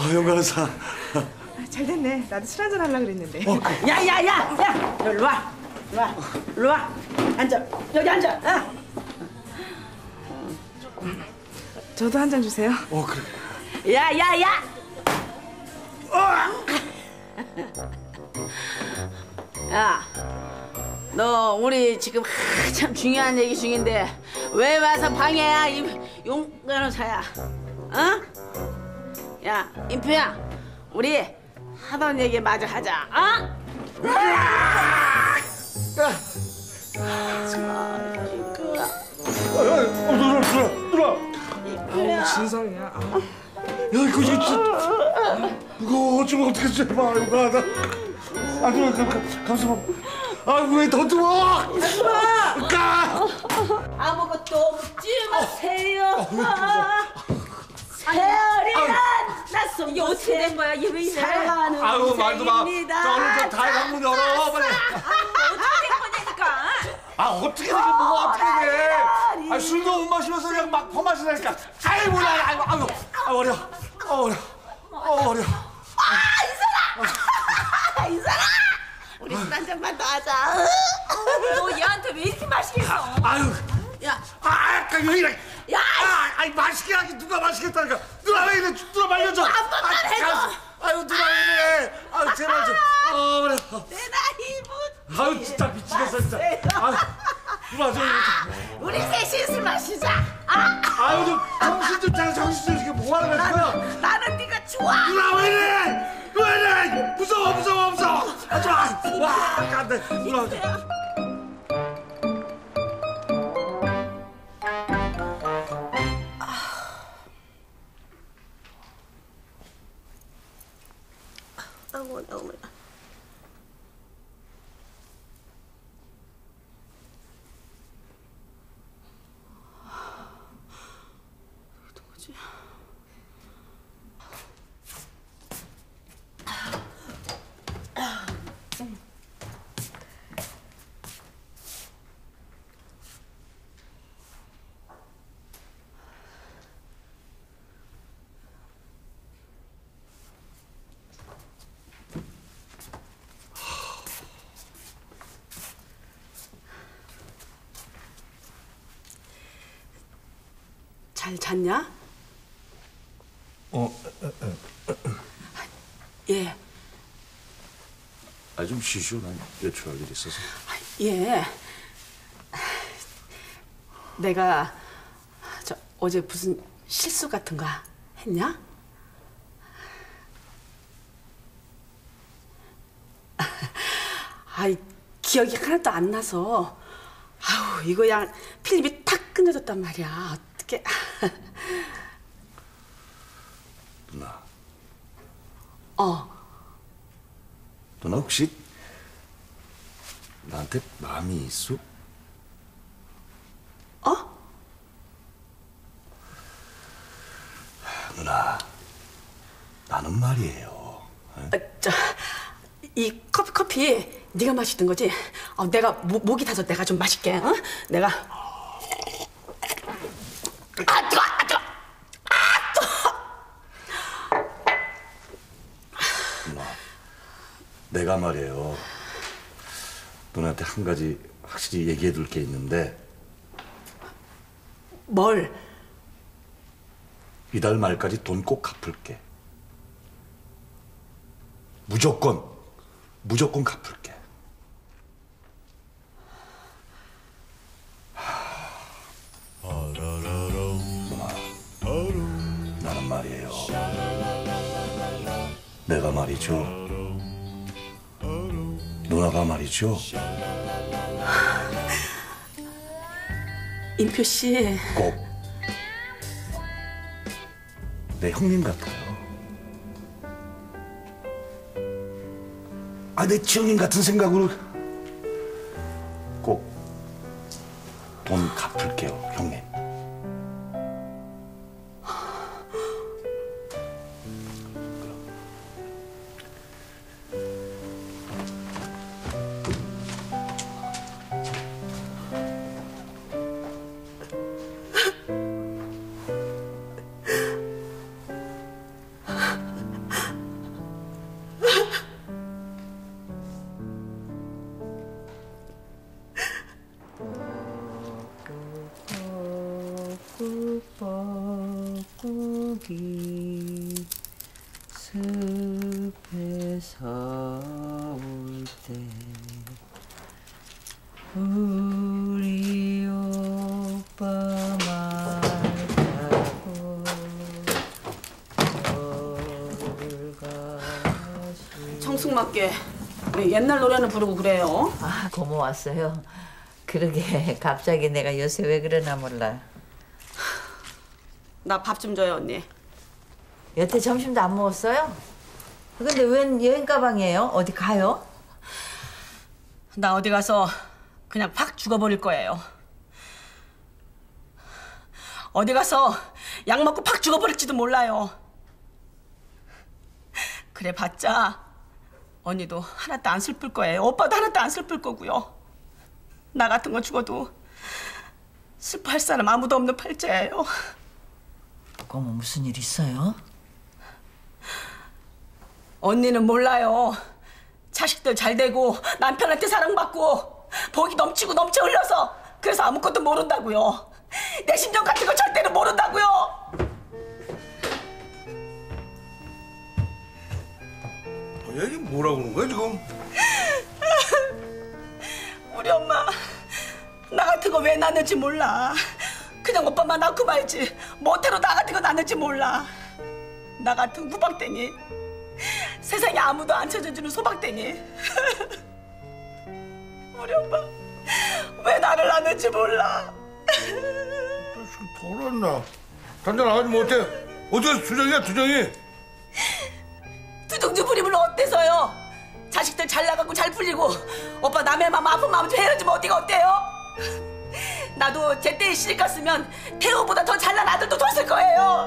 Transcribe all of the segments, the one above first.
영감사. 잘 됐네. 나도 술 한잔 하려고 그랬는데. 야야야야! 일로 와. 일로 와. 앉아. 여기 앉아. 저도 한 잔 주세요. 그래. 야야야! 야, 너 우리 지금 한참 중요한 얘기 중인데 왜 와서 방해야, 이 용간호사야? 어? 야, 인표야, 우리 하던 얘기 마저 하자. 누나. 진상이야. 야, 이거 진짜 무거워. 어쩌면 어떻게 제발 이거 나. 감사합니다. 왜 더 들어? 아무것도 묻지 마세요. 세월이란 낯선 이게 어떻게 된 거야? 얘 왜 이래? 살아가는 말도 마. 인생입니다. 자, 얼른 저 다이강문 열어. 빨리. 어떻게 된 거냐니까. 어떻게 되게 뭐가 어떻게 돼? 술도 못 마시면서 그냥 막 퍼마시다니까. 아이 몰라. 아이고 어려. 어려. 이 사람! 우리 술 한 잔만 더 하자. 너 얘한테 왜 이렇게 마시겠어? 야, 아까 왜 이래? 야! 아이 맛있게 하기 누가 맛있겠다니까. 누나 왜 이래? 누나 말려줘. 한 번만 해줘. 누나 왜 이래? 제발 좀. 그래. 내 나이부터. 진짜 미치겠어 진짜. 누나 좀. 우리 셋이 술 마시자. 좀 정신 좀 차려. 정신 좀. 이게 뭐 하는 거야? 나는 네가 좋아. 누나 왜 이래? 왜 이래? 무서워. 하지 마. 안 돼. 누나. 어머나. 누구지? 잘 잤냐? 예. 좀 쉬시오. 난 외출할 일이 있어서. 예. 내가 어제 무슨 실수 같은 거 했냐? 기억이 하나도 안 나서 이거 그냥 필립이 탁 끊어졌단 말이야. 어떻게? 누나. 누나 혹시 나한테 마음이 있어? 누나, 나는 말이에요. 이 커피 네가 마시던 거지? 내가 목이 타서 내가 좀 마실게. 내가. 뜨거. 누나, 내가 말이에요. 누나한테 한 가지 확실히 얘기해둘 게 있는데. 뭘? 이달 말까지 돈 꼭 갚을게. 무조건 갚을게. 누나, 나는 말이에요. 내가 말이죠. 누나가 말이죠. 인표 씨. 꼭 내 형님 같아요. 내 지형님 같은 생각으로 꼭 돈 갚을게요, 형님. 우리 오빠 말고 청승맞게 옛날 노래는 부르고 그래요. 아, 고마웠어요. 그러게 갑자기 내가 요새 왜 그러나 몰라. 나 밥 좀 줘요, 언니. 여태 점심도 안 먹었어요? 근데 웬 여행 가방이에요? 어디 가요? 나 어디 가서 그냥 팍 죽어버릴 거예요. 어디 가서 약 먹고 팍 죽어버릴지도 몰라요. 그래 봤자 언니도 하나도 안 슬플 거예요. 오빠도 하나도 안 슬플 거고요. 나 같은 거 죽어도 슬퍼할 사람 아무도 없는 팔자예요. 어머, 무슨 일 있어요? 언니는 몰라요. 자식들 잘 되고 남편한테 사랑받고 복이 넘치고 넘쳐 흘러서 그래서 아무것도 모른다고요. 내 심정 같은 거 절대로 모른다고요. 얘기 뭐라고 그러는 거야 지금? 우리 엄마 나 같은 거 왜 낳는지 몰라. 그냥 오빠만 낳고 말지 모태로 나 같은 거 낳는지 몰라. 나 같은 구박댕이, 세상에 아무도 안 찾아주는 소박댕이. 우리 엄마 왜 나를 낳는지 몰라. 술 돌았나? 단장 나가지 못해. 어디가 투정이야 투정이? 두둥주 부리면 어때서요? 자식들 잘 나가고 잘 풀리고 오빠 남의 마음 아픈 마음 좀 헤아려주면 어디가 어때요? 나도 제때에 시집 갔으면 태호보다 더 잘난 아들도 뒀을 거예요.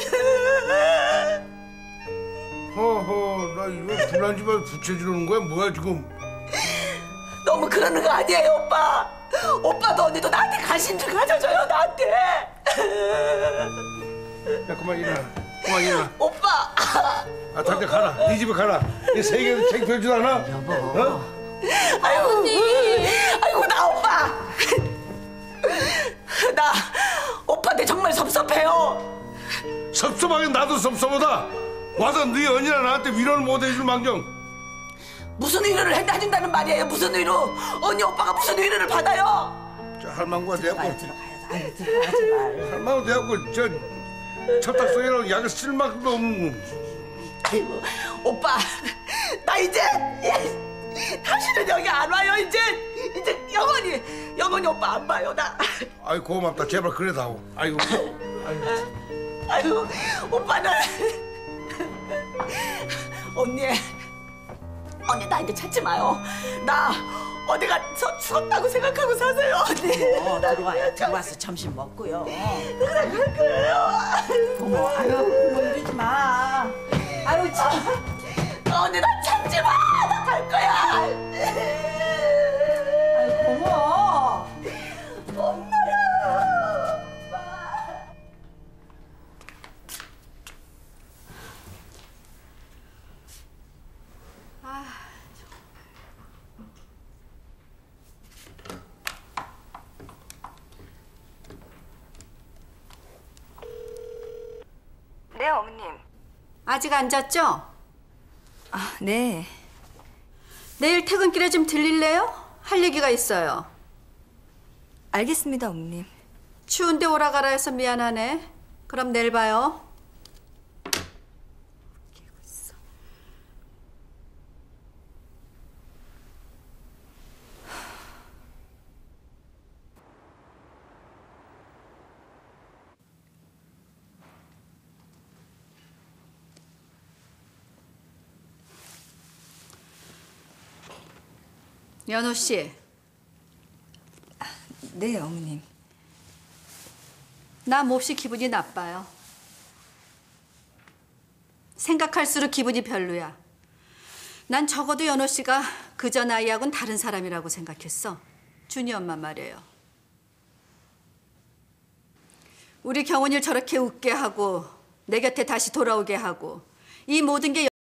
허허, 나 이거 불난 집안 부채지르는 거야 뭐야 지금? 너무 그러는 거 아니에요, 오빠? 오빠도 언니도 나한테 관심 좀 가져줘요, 나한테. 야 그만 일어나. 그만 일어나. 오빠. 아 단장 가라. 네 집에 가라. 이 세계는 창피하지도 않아? 여보. 어? 아이고, 언니. 아이고, 나 오빠. 나 오빠한테 정말 섭섭해요. 섭섭하긴 나도 섭섭하다. 와서 네 언니랑 나한테 위로를 못 해줄 망정. 무슨 위로를 해준다는 말이에요? 무슨 위로? 언니 오빠가 무슨 위로를 받아요? 저 할망구가 돼갖고 아유, 들어가지 말. 할망구 돼갖고 저 첩탁성이라고 약을 쓸 만큼도 없는. 아이고, 오빠, 나 이제 다시는 여기 안 와요. 이제 영원히 오빠 안 봐요. 나. 아이 고맙다. 제발 그래 다오. 아이고. 아유, 오빠는 언니 나 이제 찾지 마요. 나 어디 가서 죽었다고 생각하고 사세요, 언니. 들어와서 점심 먹고요. 그래 갈 거예요. 고모, 아유, 이러지 마. 아유, 참. 언니 나 찾지 마. 나 갈 거야. 아유, 고모. 엄마야. 네, 어머님. 아직 안 잤죠? 아, 네. 내일 퇴근길에 좀 들릴래요? 할 얘기가 있어요. 알겠습니다, 어머님. 추운데 오라 가라 해서 미안하네. 그럼 내일 봐요. 연호 씨, 네, 어머님. 나 몹시 기분이 나빠요. 생각할수록 기분이 별로야. 난 적어도 연호 씨가 그전 아이하고는 다른 사람이라고 생각했어. 준이 엄마 말이에요. 우리 경훈이를 저렇게 웃게 하고 내 곁에 다시 돌아오게 하고 이 모든 게